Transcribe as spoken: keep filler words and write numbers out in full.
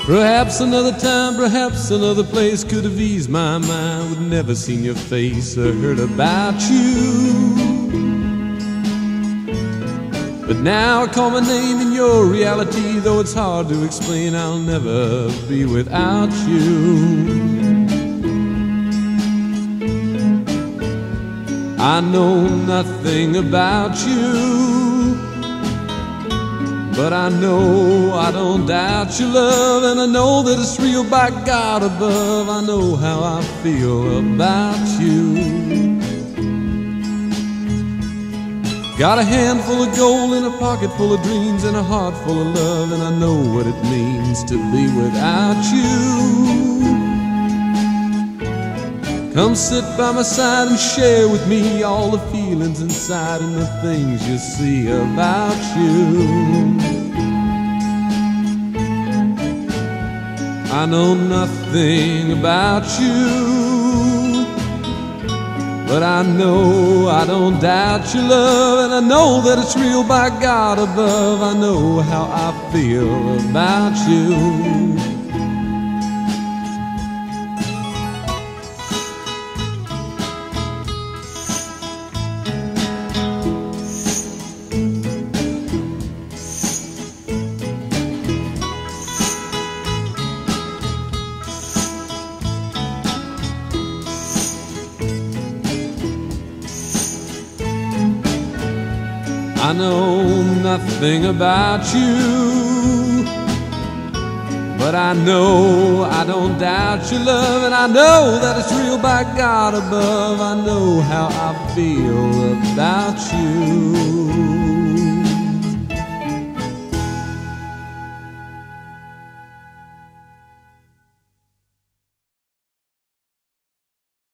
Perhaps another time, perhaps another place could have eased my mind. Would never seen your face or heard about you. But now I call my name in your reality, though it's hard to explain, I'll never be without you. I know nothing about you, but I know I don't doubt your love, and I know that it's real by God above. I know how I feel about you. Got a handful of gold and a pocket full of dreams and a heart full of love, and I know what it means to be without you. Come sit by my side and share with me all the feelings inside and the things you see about you. I know nothing about you, but I know I don't doubt your love, and I know that it's real by God above. I know how I feel about you. I know nothing about you, but I know I don't doubt your love, and I know that it's real by God above. I know how I feel about you.